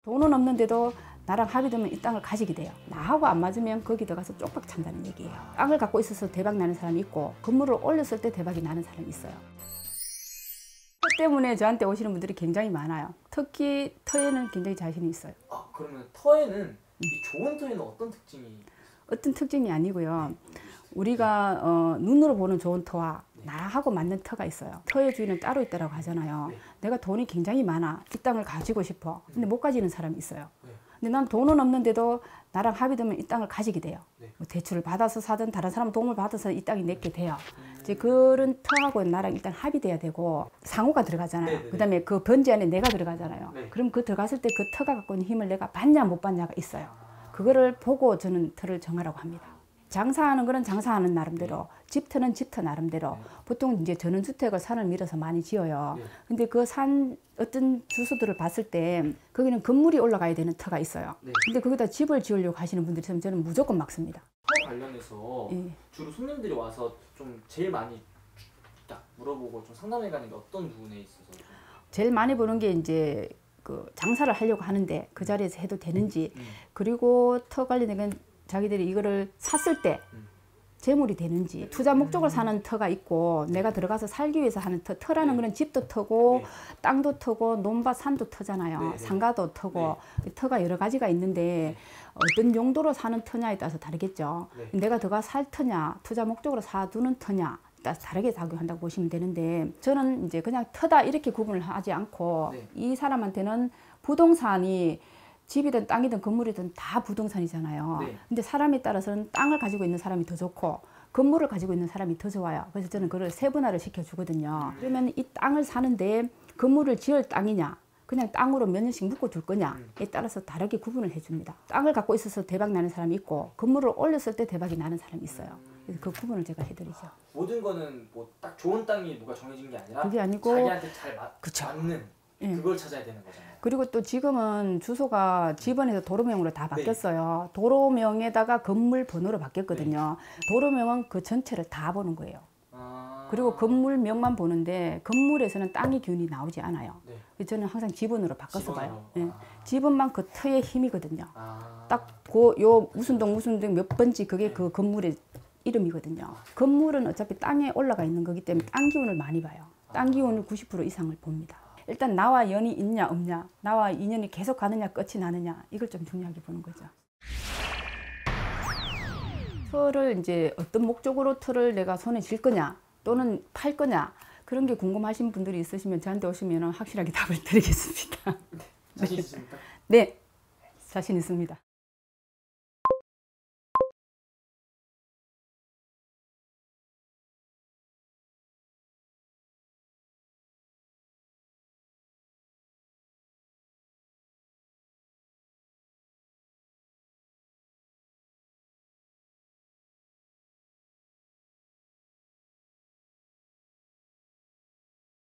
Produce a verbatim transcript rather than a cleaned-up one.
돈은 없는데도 나랑 합의되면 이 땅을 가지게 돼요. 나하고 안 맞으면 거기 들어가서 쪽박 찬다는 얘기예요. 땅을 갖고 있어서 대박 나는 사람이 있고 건물을 올렸을 때 대박이 나는 사람이 있어요. 터 때문에 저한테 오시는 분들이 굉장히 많아요. 특히 터에는 굉장히 자신이 있어요. 아, 그러면 터에는 이 좋은 터에는 어떤 특징이? 어떤 특징이 아니고요. 우리가 어, 눈으로 보는 좋은 터와 나하고 맞는 터가 있어요. 터의 주인은 따로 있다고 하잖아요. 네. 내가 돈이 굉장히 많아. 이 땅을 가지고 싶어. 근데 못 가지는 사람이 있어요. 네. 근데 난 돈은 없는데도 나랑 합의되면 이 땅을 가지게 돼요. 네. 뭐 대출을 받아서 사든 다른 사람 도움을 받아서 이 땅이 내게 돼요. 음. 이제 그런 터하고 나랑 일단 합의돼야 되고 상호가 들어가잖아요. 네네네. 그다음에 그 번지 안에 내가 들어가잖아요. 네. 그럼 그 들어갔을 때 그 터가 갖고 있는 힘을 내가 받냐 못 받냐가 있어요. 그거를 보고 저는 터를 정하라고 합니다. 장사하는 거는 장사하는 나름대로, 집터는 집터 나름대로. 네. 보통 이제 전원주택을 산을 밀어서 많이 지어요. 네. 근데 그 산 어떤 주소들을 봤을 때 거기는 건물이 올라가야 되는 터가 있어요. 네. 근데 거기다 집을 지으려고 하시는 분들이 있으면 저는 무조건 막습니다. 터 관련해서 예. 주로 손님들이 와서 좀 제일 많이 딱 물어보고 좀 상담해 가는 게 어떤 부분에 있어서 좀... 제일 많이 보는 게 이제 그 장사를 하려고 하는데 그 자리에서 해도 되는지, 음. 그리고 터 관련된 건 자기들이 이거를 샀을 때 음. 재물이 되는지, 투자 목적으로 사는 터가 있고 내가 들어가서 살기 위해서 하는 터, 터라는 네. 거는 집도 터고 네. 땅도 터고 논밭 산도 터잖아요. 네, 네. 상가도 터고 터가 여러 가지가 있는데 어떤 용도로 사는 터냐에 따라서 다르겠죠. 네. 내가 들어가 살 터냐, 투자 목적으로 사두는 터냐 따라서 다르게 작용한다고 보시면 되는데, 저는 이제 그냥 터다 이렇게 구분을 하지 않고 네. 이 사람한테는 부동산이 집이든 땅이든 건물이든 다 부동산이잖아요. 네. 근데 사람에 따라서는 땅을 가지고 있는 사람이 더 좋고 건물을 가지고 있는 사람이 더 좋아요. 그래서 저는 그걸 세분화를 시켜주거든요. 음. 그러면 이 땅을 사는데 건물을 지을 땅이냐, 그냥 땅으로 몇 년씩 묶어둘 거냐에 따라서 다르게 구분을 해줍니다. 땅을 갖고 있어서 대박 나는 사람이 있고 건물을 올렸을 때 대박이 나는 사람이 있어요. 그래서 그 구분을 제가 해드리죠. 모든 거는 뭐 딱 좋은 땅이 뭐가 정해진 게 아니라 그게 아니고 자기한테 잘 맞, 그쵸. 맞는 예. 그걸 찾아야 되는 거잖아요. 그리고 또 지금은 주소가 집원에서 도로명으로 다 바뀌었어요. 네. 도로명에다가 건물 번호로 바뀌었거든요. 네. 도로명은 그 전체를 다 보는 거예요. 아... 그리고 건물명만 보는데 건물에서는 땅의 기운이 나오지 않아요. 네. 저는 항상 지번으로 바꿔서 지번으로. 봐요. 네. 아... 지번만 그 터의 힘이거든요. 아... 딱 그 요 무슨 동 무슨 동 몇 번지 그게 네. 그 건물의 이름이거든요. 건물은 어차피 땅에 올라가 있는 거기 때문에 땅 기운을 많이 봐요. 땅 기운을 구십 퍼센트 이상을 봅니다. 일단 나와 연이 있냐 없냐, 나와 인연이 계속 가느냐 끝이 나느냐, 이걸 좀 중요하게 보는 거죠. 터를 이제 어떤 목적으로 터를 내가 손에 쥘 거냐 또는 팔 거냐, 그런 게 궁금하신 분들이 있으시면 저한테 오시면 확실하게 답을 드리겠습니다. 자신 있습니까? 네, 자신 있습니다.